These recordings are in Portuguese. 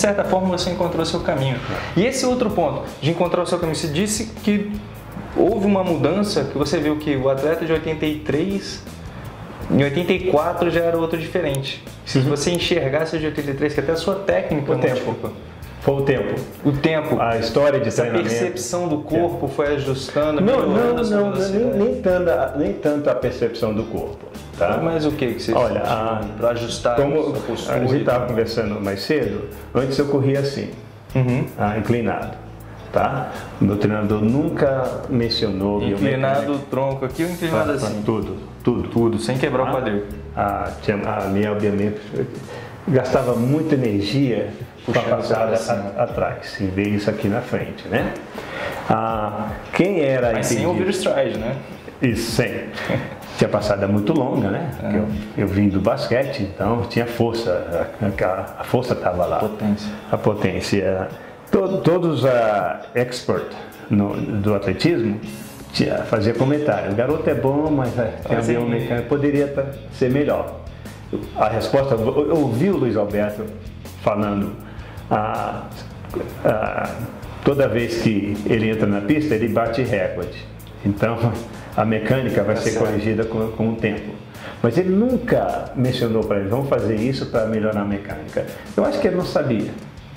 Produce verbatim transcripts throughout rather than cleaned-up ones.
certa forma você encontrou o seu caminho. E esse outro ponto, de encontrar o seu caminho, você disse que houve uma mudança, que você viu que o atleta de oitenta e três, em oitenta e quatro já era outro diferente. Se uhum. você enxergasse de oitenta e três, que até a sua técnica... O tempo. Foi o tempo. O tempo. A história de Essa treinamento. A percepção do corpo é. foi ajustando, não, não, não, nem, nem, tanto, nem tanto a percepção do corpo. Tá? Mas o que que você Olha, para ajustar como a postura? A gente estava conversando mais cedo, antes eu corria assim, uhum. ah, inclinado. Tá? O meu treinador nunca mencionou inclinado o tronco aqui ou inclinado assim? Tudo, tudo. Tudo, sem quebrar ah, o quadril. A, a minha, obviamente, gastava muita energia para passar a, atrás, e ver isso aqui na frente, né? Ah, quem era... Mas sem ouvir o stride, né? Isso, sem. Tinha passada muito longa, né? É. Eu, eu vim do basquete, então tinha força, a, a força estava lá. A potência. A potência. Todo, todos a expert no, do atletismo tinha, fazia comentário. O garoto é bom, mas tem avião mecânico, poderia ser melhor. A resposta, eu ouvi o Luiz Alberto falando, ah, ah, toda vez que ele entra na pista, ele bate recorde. Então, a mecânica vai ser corrigida com, com o tempo. Mas ele nunca mencionou para ele, vamos fazer isso para melhorar a mecânica. Eu acho que ele não sabia.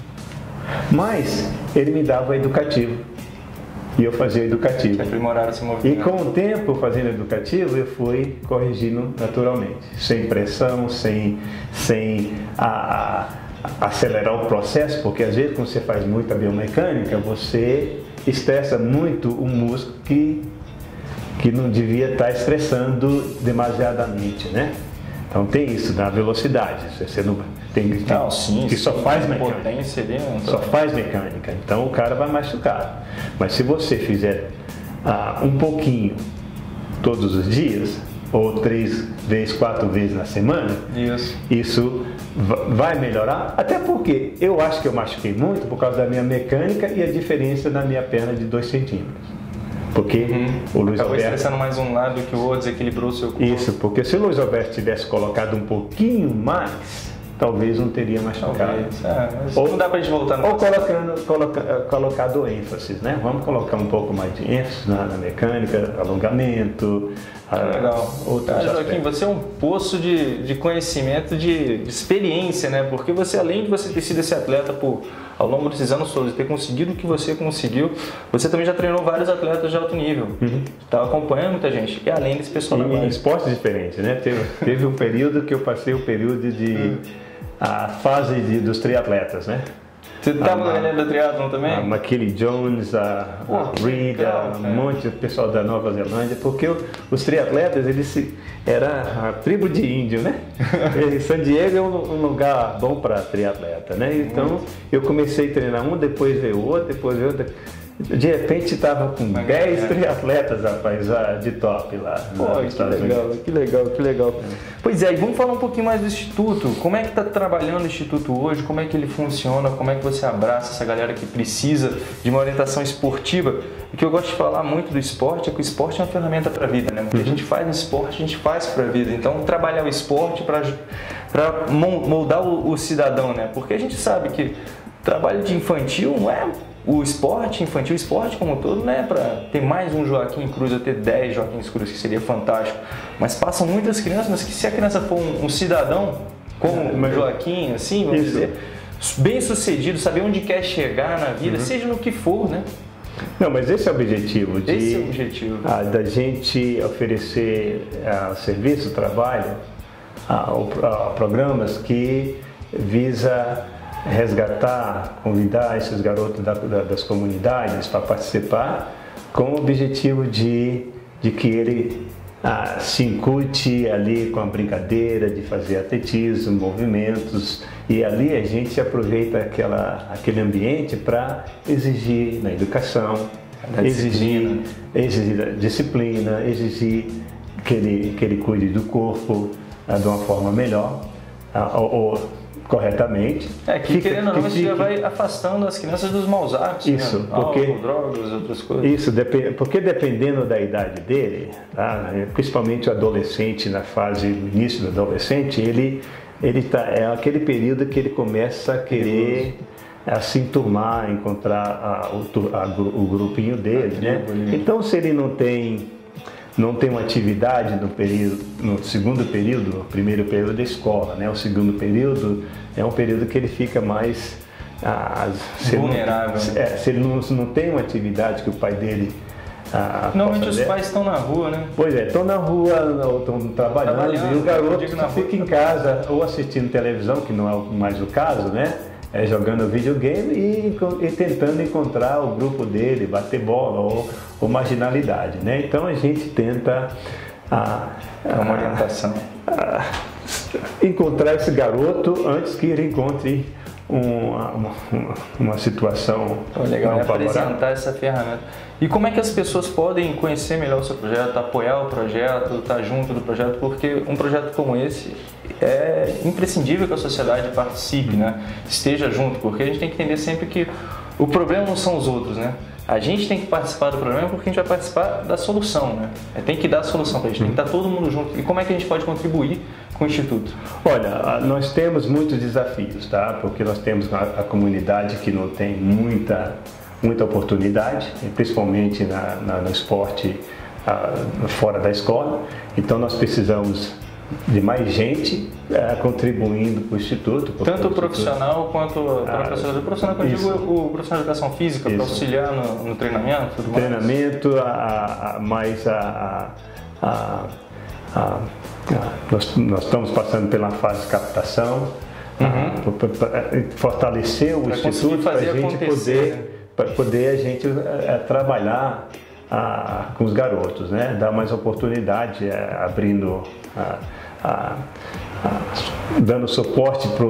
Mas ele me dava o educativo. E eu fazia o educativo. Aprimorar esse movimento. E com o tempo, fazendo educativo, eu fui corrigindo naturalmente. Sem pressão, sem, sem a, a, acelerar o processo, porque às vezes quando você faz muita biomecânica, você estressa muito o músculo que que não devia estar estressando demasiadamente, né? Então tem isso na velocidade, você não tem não, sim, que só faz mecânica, potência ali, não só faz mecânica, então o cara vai machucar. Mas se você fizer ah, um pouquinho todos os dias ou três vezes, quatro vezes na semana, isso, isso vai melhorar. Até porque eu acho que eu machuquei muito por causa da minha mecânica e a diferença na minha perna de dois centímetros. Porque uhum. o Luiz Acabou Alberto... estressando mais um lado que o outro, desequilibrou o seu corpo. Isso, porque se o Luiz Alberto tivesse colocado um pouquinho mais, talvez não teria machucado. É, mas ou, não dá pra gente voltar no Ou colocando, coloca, colocado ênfase, né? Vamos colocar um pouco mais de ênfase na, na mecânica, alongamento... Legal. Ah, Joaquim, você é um poço de, de conhecimento, de, de experiência, né? Porque você, além de você ter sido esse atleta por, ao longo desses anos todos, ter conseguido o que você conseguiu, você também já treinou vários atletas de alto nível. Uhum. Tá acompanhando muita gente. E além desse pessoal da base. Em esportes diferentes, né? Teve, teve um período que eu passei o período de... Hum. a fase de, dos triatletas, né? Você estava na galera do triatlon também? A McKinley Jones, a, Pô, a Reed, legal, um monte de pessoal da Nova Zelândia, porque o, os triatletas, eles se, era a tribo de índio, né? E San Diego é um, um lugar bom para triatleta, né? Então muito. Eu comecei a treinar um, depois veio o outro, depois veio outro. De repente estava com dez triatletas, rapaz, de top lá. Pô, que legal, que legal, que legal. Pois é, e vamos falar um pouquinho mais do Instituto. Como é que está trabalhando o Instituto hoje? Como é que ele funciona? Como é que você abraça essa galera que precisa de uma orientação esportiva? O que eu gosto de falar muito do esporte é que o esporte é uma ferramenta para a vida, né? O que a gente faz no esporte, a gente faz para a vida. Então, trabalhar o esporte para moldar o, o cidadão, né? Porque a gente sabe que trabalho de infantil não é... O esporte infantil, o esporte como um todo, não é para ter mais um Joaquim Cruz ou ter dez Joaquim Cruz, que seria fantástico. Mas passam muitas crianças, mas que se a criança for um, um cidadão, como o Joaquim, assim, vamos Isso. dizer, bem sucedido, saber onde quer chegar na vida, uhum. seja no que for, né? Não, mas esse é o objetivo. De, esse é o objetivo. A, da gente oferecer a, serviço, trabalho, a, a, a programas que visa... resgatar, convidar esses garotos da, da, das comunidades para participar com o objetivo de, de que ele ah, se incute ali com a brincadeira de fazer atletismo, movimentos, e ali a gente aproveita aquela, aquele ambiente para exigir na educação, exigir, exigir disciplina, exigir que ele, que ele cuide do corpo ah, de uma forma melhor, ah, ou, ou corretamente. É, que fica, querendo ou não, você já vai afastando as crianças dos maus hábitos, isso, né? porque, álcool, drogas, outras coisas. Isso, porque dependendo da idade dele, tá? Principalmente o adolescente, na fase, no início do adolescente, ele ele tá, é aquele período que ele começa a querer a se enturmar, encontrar a, o, a, o grupinho dele, né? Então, se ele não tem, não tem uma atividade no, período, no segundo período, no primeiro período da escola, né? O segundo período é um período que ele fica mais ah, se vulnerável. Ele não, é, se ele não, não tem uma atividade que o pai dele Ah, Normalmente os pais estão na rua, né? Pois é, estão na rua ou estão trabalhando, trabalhando, e o garoto fica em casa ou assistindo televisão, que não é mais o caso, né? É jogando videogame e, e tentando encontrar o grupo dele, bater bola ou, ou marginalidade, né? Então a gente tenta a, a, uma orientação. A, a, encontrar esse garoto antes que ele encontre Uma, uma, uma situação oh, legal, é apresentar essa ferramenta. E como é que as pessoas podem conhecer melhor o seu projeto, apoiar o projeto, estar junto do projeto? Porque um projeto como esse é imprescindível que a sociedade participe, né? Esteja junto, porque a gente tem que entender sempre que o problema não são os outros, né? A gente tem que participar do problema porque a gente vai participar da solução, né? Tem que dar a solução para a gente, tem que estar todo mundo junto. E como é que a gente pode contribuir com o Instituto? Olha, nós temos muitos desafios, tá? Porque nós temos a, a comunidade que não tem muita, muita oportunidade, principalmente na, na, no esporte a, fora da escola. Então nós precisamos de mais gente é, contribuindo para o Instituto. Tanto o profissional quanto o ah, professor. O profissional que eu digo o profissional de educação física, para auxiliar no, no treinamento, tudo mais. Treinamento, a, a, mais a, a, a, a, a nós, nós estamos passando pela fase de captação, uhum. para fortalecer o pra Instituto para a gente poder, para poder a gente a, a, trabalhar a, com os garotos, né? Dar mais oportunidade, a, abrindo a, A, a, dando suporte para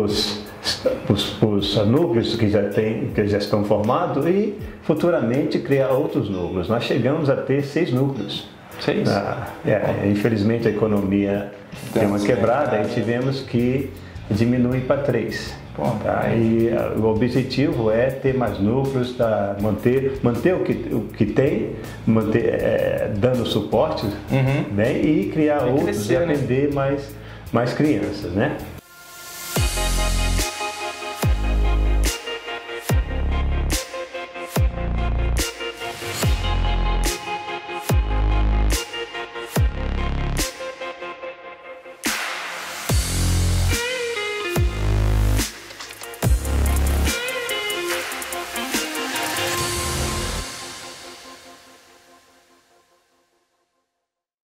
os núcleos que já, tem, que já estão formados e futuramente criar outros núcleos. Nós chegamos a ter seis núcleos. Seis? Ah, é, infelizmente a economia deu uma quebrada e tivemos que diminuir para três. Pô, tá? E uh, o objetivo é ter mais núcleos, tá? manter, manter o, que, o que tem, manter, é, dando suporte, uhum. bem, e criar e outros crescer, e atender né? mais, mais crianças, né?